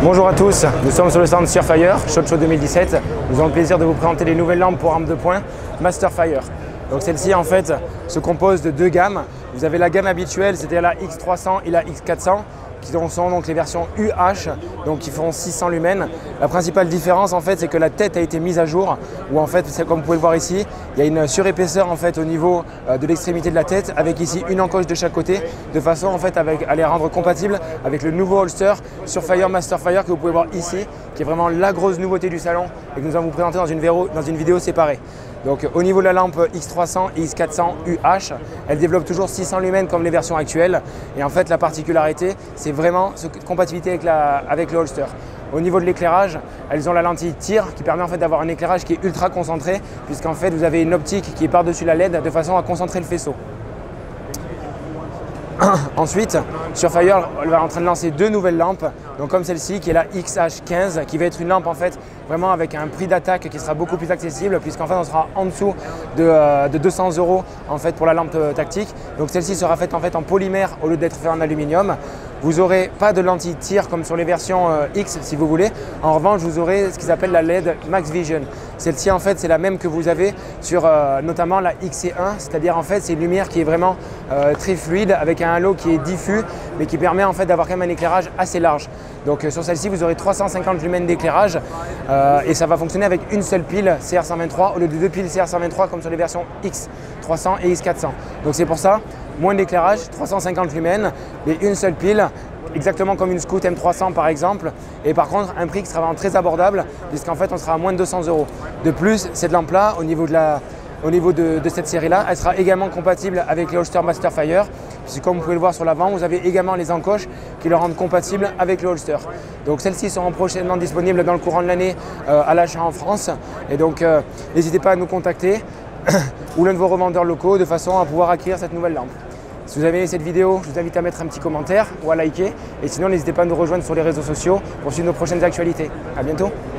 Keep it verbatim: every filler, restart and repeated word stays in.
Bonjour à tous, nous sommes sur le stand Surefire, SHOT Show deux mille dix-sept. Nous avons le plaisir de vous présenter les nouvelles lampes pour armes de poing Masterfire. Donc celle-ci en fait se compose de deux gammes. Vous avez la gamme habituelle, c'est-à-dire la X trois cents et la X quatre cents, qui sont donc les versions U H, donc qui font six cents lumens. La principale différence en fait, c'est que la tête a été mise à jour, où en fait, comme vous pouvez le voir ici, il y a une surépaisseur en fait au niveau de l'extrémité de la tête, avec ici une encoche de chaque côté, de façon en fait avec, à les rendre compatibles avec le nouveau holster Surefire Masterfire que vous pouvez voir ici, qui est vraiment la grosse nouveauté du salon et que nous allons vous présenter dans une, véro, dans une vidéo séparée. Donc au niveau de la lampe X trois cents et X quatre cents U H, elle développe toujours six cents lumens comme les versions actuelles. Et en fait, la particularité, c'est vraiment cette compatibilité avec, la, avec le holster. Au niveau de l'éclairage, elles ont la lentille tir qui permet en fait d'avoir un éclairage qui est ultra concentré, puisqu'en fait vous avez une optique qui est par-dessus la L E D de façon à concentrer le faisceau. Ensuite, Surefire va en train de lancer deux nouvelles lampes, donc comme celle-ci qui est la X H quinze, qui va être une lampe en fait vraiment avec un prix d'attaque qui sera beaucoup plus accessible, puisqu'en fait on sera en dessous de, euh, de deux cents euros en fait pour la lampe tactique. Donc celle-ci sera faite en fait en polymère au lieu d'être faite en aluminium. Vous n'aurez pas de lentille tir comme sur les versions euh, X si vous voulez. En revanche, vous aurez ce qu'ils appellent la L E D Max Vision. Celle-ci en fait c'est la même que vous avez sur euh, notamment la X C un, c'est-à-dire en fait c'est une lumière qui est vraiment euh, très fluide avec un halo qui est diffus mais qui permet en fait d'avoir quand même un éclairage assez large. Donc euh, sur celle-ci vous aurez trois cent cinquante lumens d'éclairage euh, et ça va fonctionner avec une seule pile C R cent vingt-trois au lieu de deux piles C R cent vingt-trois comme sur les versions X trois cents et X quatre cents. Donc c'est pour ça, moins d'éclairage, trois cent cinquante lumens, mais une seule pile, exactement comme une Scout M trois cents par exemple, et par contre un prix qui sera vraiment très abordable puisqu'en fait on sera à moins de deux cents euros. De plus, cette lampe là, au niveau de la Au niveau de, de cette série-là, elle sera également compatible avec les holsters Masterfire, puisque comme vous pouvez le voir sur l'avant, vous avez également les encoches qui le rendent compatible avec le holster. Donc celles-ci seront prochainement disponibles dans le courant de l'année euh, à l'achat en France. Et donc euh, n'hésitez pas à nous contacter ou l'un de vos revendeurs locaux de façon à pouvoir acquérir cette nouvelle lampe. Si vous avez aimé cette vidéo, je vous invite à mettre un petit commentaire ou à liker. Et sinon, n'hésitez pas à nous rejoindre sur les réseaux sociaux pour suivre nos prochaines actualités. À bientôt.